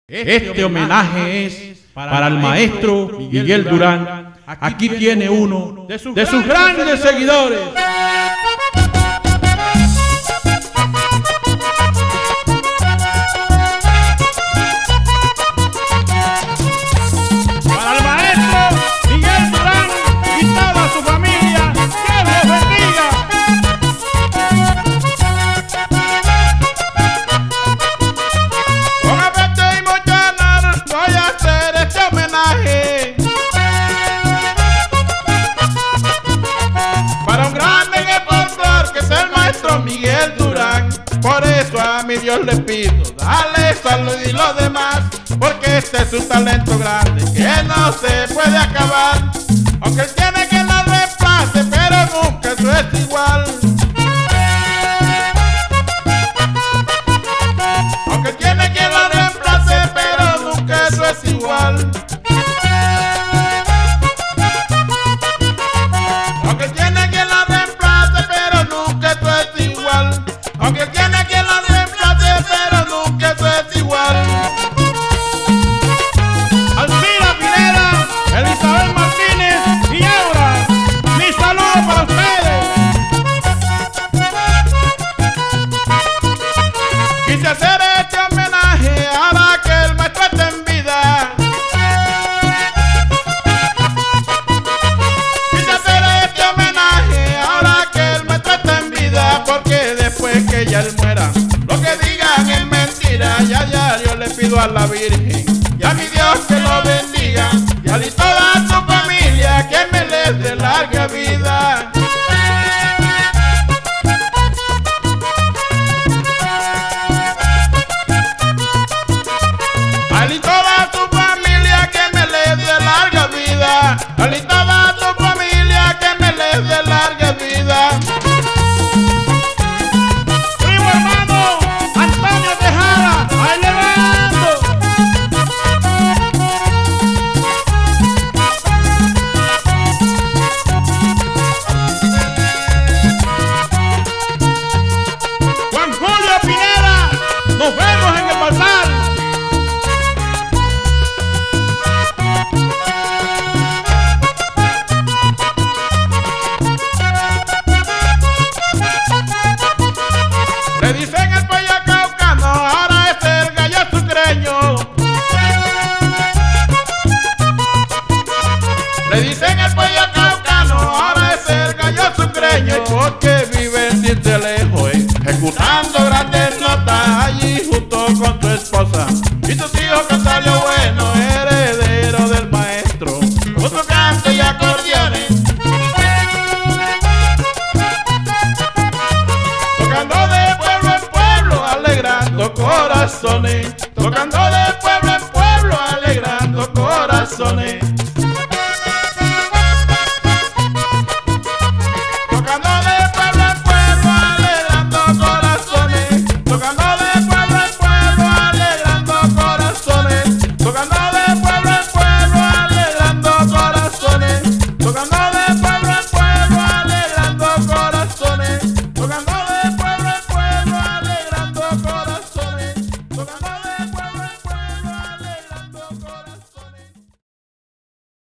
Este homenaje es para el maestro Miguel Durán. Aquí tiene uno de sus grandes seguidores. Para el maestro Miguel Durán y toda su familia, ¡Dios los bendiga! Con afecto y mucho honor voy a hacer este homenaje para un grande en el folclor que es el maestro Miguel Durán. Por eso a mi Dios le pido, dale salud y lo demás, porque este es un talento grande que no se puede acabar. Aunque él tiene que lo reemplace, pero nunca eso es igual. Aunque él tiene que lo reemplace, pero nunca eso es igual. Aunque él tiene que lo reemplace, pero nunca eso es igual. Aunque él tiene que lo reemplace, pero nunca eso es igual. Alcira Pineda, Elizabeth Martínez y Aura, mi saludo para ustedes. Quise hacer este homenaje ahora que el maestro está en vida. Quise hacer este homenaje ahora que el maestro está en vida, porque después que ya él muera, lo que digan es mentira. Ya yo le pido a la Virgen y a mi Dios que lo bendiga, y a él y toda su familia que me les dé larga vida. A él y toda su familia que me les dé larga vida. A él y toda su familia que me les dé larga vida. Primo hermano Antonio Tejada, ahí le vamos. Juan Julio Pineda, nos vemos en el Balsal. Le dicen el pollo caucano, ahora es el gallo sucreño. Le dicen el pollo caucano, ahora es el gallo sucreño, porque vive sin de lejos, ejecutando grandes notas allí junto con tu esposa y tus hijos que salió bueno, heredero del maestro, con su canto y acordeones. Tocando de pueblo en pueblo, alegrando corazones. Tocando de pueblo en pueblo, alegrando corazones.